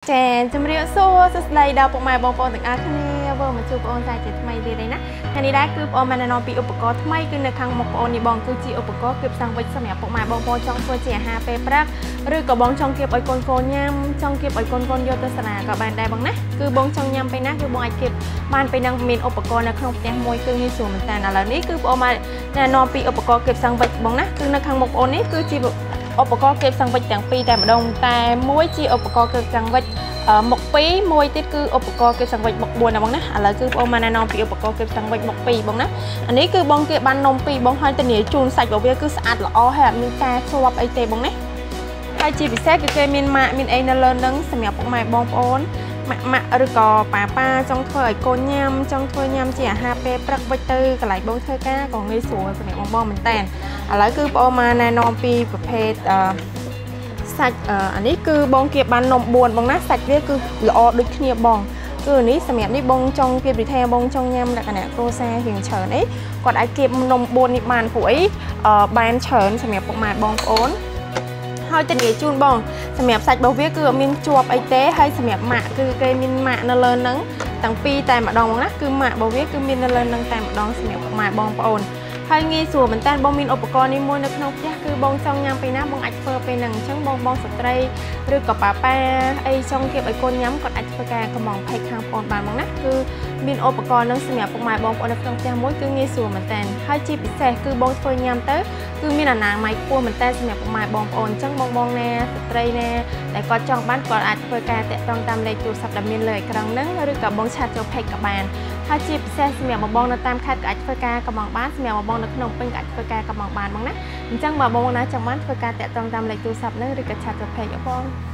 ចាជំរាបសួរសួស្តីដល់ពុកម៉ែបងប្អូនទាំងអស់គ្នាវើមកជួបបងប្អូនតែជាថ្មីទៀតឯណាថ្ងៃនេះដែរគឺបងប្អូនបានណែនាំពីឧបករណ៍ថ្មីគឺនៅខាងមុខបងប្អូននេះបងគឺជាឧបករណ៍គៀបសង្វិចសម្រាប់ពុកម៉ែបងប្អូនចង់ធ្វើជាអាហារពេលព្រឹកឬក៏បងចង់គៀបឲ្យកូនកូនញ៉ាំចង់គៀបឲ្យកូនកូនយកទៅសាលាក៏បានដែរបងណាគឺបងចង់ញ៉ាំពេលណាគឺបងអាចគៀបបានពេលហ្នឹងមានឧបករណ៍នៅក្នុងផ្ទះមួយគឺងាយស្រួលមែនតើឥឡូវនេះគឺបងប្អូនបានណែនាំពីឧបករណ៍គៀបសង្វិចបងណាគឺនៅខាងមុខបងប្អូននេះគឺជាឧបករណ៍គៀបសង្វិចទាំងពីរតែម្ដងតែមួយជាឧបករណ៍គៀបសង្វិចមុខ2មួយទៀតគឺឧបករណ៍គៀបសង្វិចមុខ4ណាបងណាឥឡូវគឺបងមកណែនាំពីឧបករណ៍គៀបសង្វិចមុខ2បងណាអានេះគឺបងគៀបបាននំ2បងហើយធានាជូនសាច់របស់វាគឺស្អាតល្អហើយអត់មានការជាប់អីទេបងណាហើយជាពិសេសគឺគេមានម៉ាកមានអីនៅលើនឹងសម្រាប់ពុកម៉ែបងប្អូនម៉ាក់ឬក៏ប៉ាចង់ធ្វើឲ្យកូនញ៉ាំចង់ធ្វើញ៉ាំជាអាហារពេលព្រឹកវិចទៅកន្លែងបងធ្វើការក៏ងាយស្រួលសម្រាប់បងមែនតើឥឡូវគឺបងមកណែនាំពីប្រភេទសាច់អានេះគឺបងគៀបបាននំ4បងណាសាច់វាគឺល្អដូចគ្នាបងគឺនេះសម្រាប់នេះបងចង់គៀបរីថេបងចង់ញ៉ាំលក្ខណៈគ្រួសាររៀងច្រើនអីគាត់អាចគៀបនំ4នេះបានព្រោះអីបានច្រើនសម្រាប់ពុកម៉ែបងប្អូនហើយធានាជូនបងសម្រាប់សាច់របស់វាគឺអត់មានជាប់អីទេហើយសម្រាប់ម៉ាក់គឺគេមានម៉ាក់នៅលើហ្នឹងទាំងពីរតែម្ដងបងណាគឺម៉ាក់របស់វាគឺមាននៅលើហ្នឹងតែម្ដងសម្រាប់ពុកម៉ែបងប្អូនហើយងាយស្រួលមែនតើបងមានឧបករណ៍នេះមួយនៅក្នុងផ្ទះគឺបងចង់ញ៉ាំពេលណាបងអាចធ្វើពេលហ្នឹងអញ្ចឹងបងស្ត្រីឬក៏ប៉ាអីចង់គៀបឲ្យកូនញ៉ាំគាត់អាចធ្វើការកំងផេកខាងបងបានបងណាគឺមានឧបករណ៍ហ្នឹងសម្រាប់ពុកម៉ែបងប្អូននៅក្នុងផ្ទះមួយគឺងាយស្រួលមែនតើហើយជាពិសេសគឺបងធ្វើញ៉ាំទៅគឺមានអនាម័យខ្ពស់មែនតើសម្រាប់ពុកម៉ែបងប្អូនអញ្ចឹងបងណាស្ត្រីណាដែលគាត់ចង់បានគាត់អាចធ្វើការតាក់ទងតាមលេខទូរស័ព្ទដែលមានលើអេក្រង់ហ្នឹងឬក៏បងឆាតចូលផេកក៏បានហើយជាពិសេសសម្រាប់បងនៅតាមខេត្តក៏អាចធ្វើការកំងបានសម្រាប់បងនៅក្នុងពេញក៏អាចធ្វើការកំងបានបងណាអញ្ចឹងបើបងណាចង់បានធ្វើការតាក់ទងតាមលេខទូរស័ព្ទហ្នឹងឬក៏ឆាតចូលផេកបង